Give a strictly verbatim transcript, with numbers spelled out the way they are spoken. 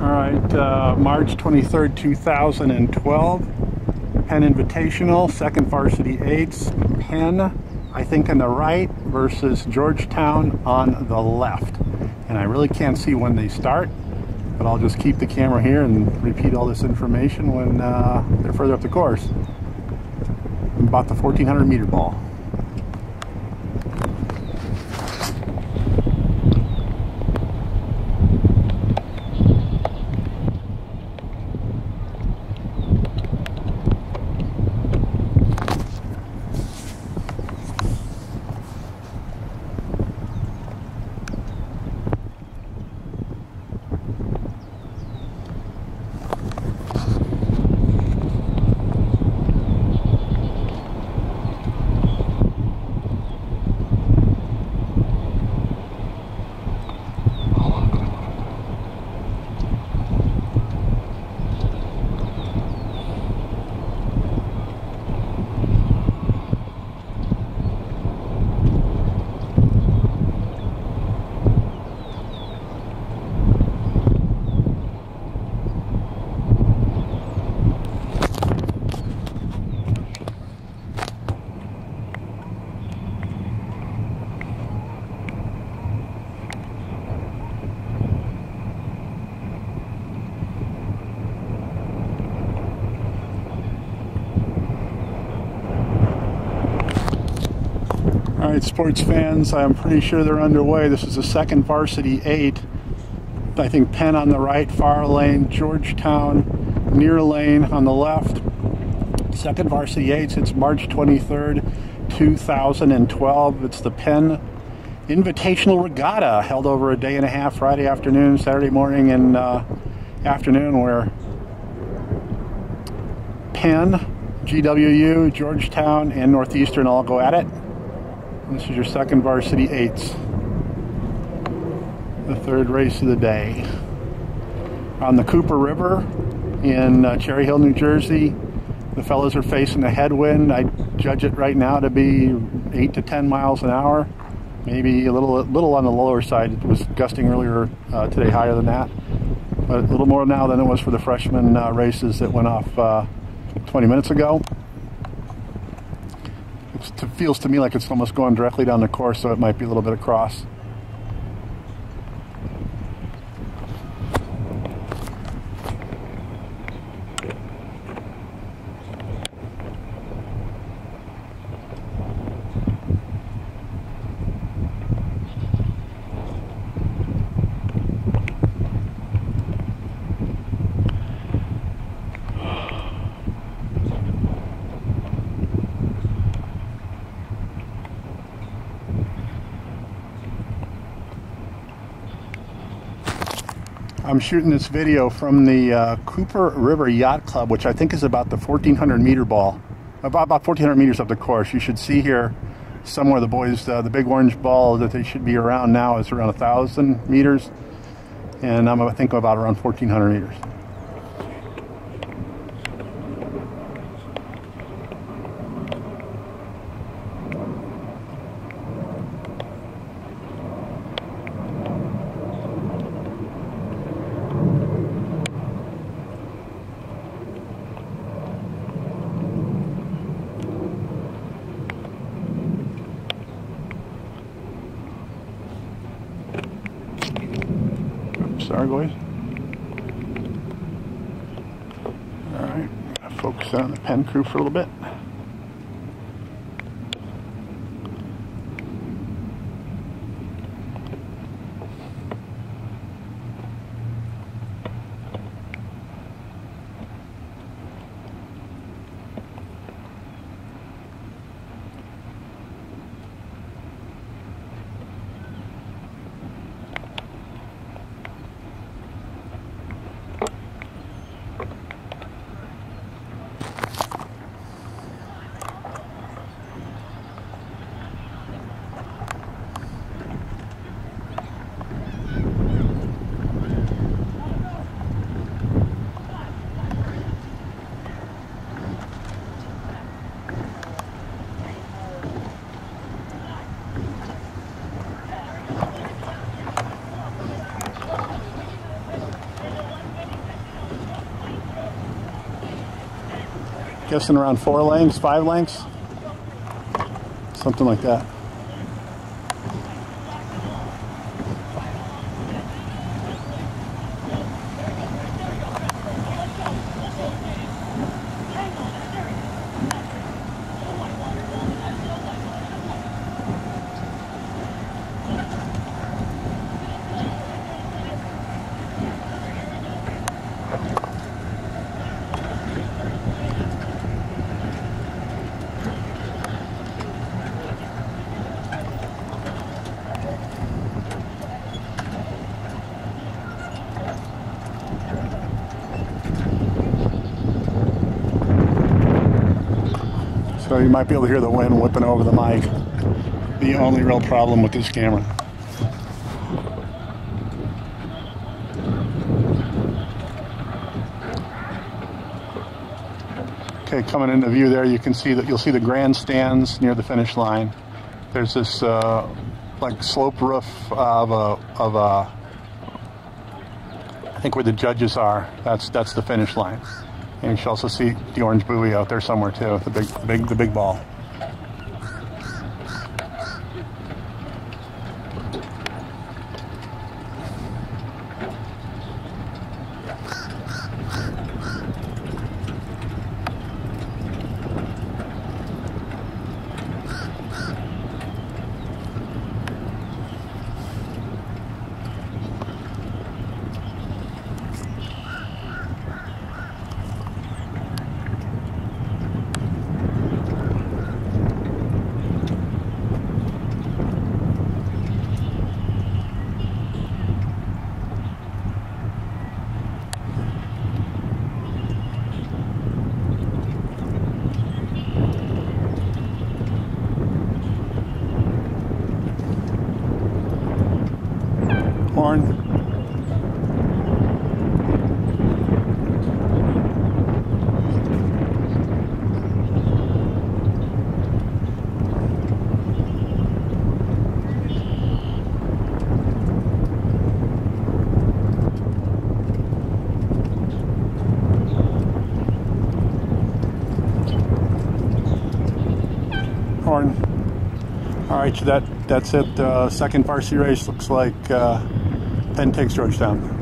All right, uh, March twenty-third, two thousand twelve, Penn Invitational, second Varsity eights, Penn, I think on the right, versus Georgetown on the left. And I really can't see when they start, but I'll just keep the camera here and repeat all this information when uh, they're further up the course. About the fourteen hundred meter ball. All right, sports fans, I'm pretty sure they're underway. This is the second Varsity eight. I think Penn on the right, far lane, Georgetown near lane on the left. Second Varsity eights, it's March twenty-third, two thousand twelve. It's the Penn Invitational Regatta, held over a day and a half, Friday afternoon, Saturday morning, and uh, afternoon, where Penn, G W U, Georgetown, and Northeastern all go at it. This is your second Varsity eights. The third race of the day. On the Cooper River in uh, Cherry Hill, New Jersey. The fellows are facing a headwind. I judge it right now to be eight to ten miles an hour. Maybe a little, a little on the lower side. It was gusting earlier uh, today, higher than that. But a little more now than it was for the freshman uh, races that went off uh, twenty minutes ago. It feels to me like it's almost going directly down the course, so it might be a little bit across. I'm shooting this video from the uh, Cooper River Yacht Club, which I think is about the fourteen hundred meter ball, about, about fourteen hundred meters up the course. You should see here somewhere the boys, uh, the big orange ball that they should be around now is around one thousand meters, and I'm I think about around fourteen hundred meters. Sorry, boys. All right, focus on the Penn crew for a little bit. Guessing around four lengths, five lengths, something like that. So you might be able to hear the wind whipping over the mic. The only real problem with this camera. Okay, coming into view there, you can see that you'll see the grandstands near the finish line. There's this uh, like slope roof of a of a. I think where the judges are. That's that's the finish line. And you should also see the orange buoy out there somewhere too, the big, the big, the big ball. Horn. Horn. All right, so that that's it. Uh, second varsity race looks like uh, Penn takes Georgetown.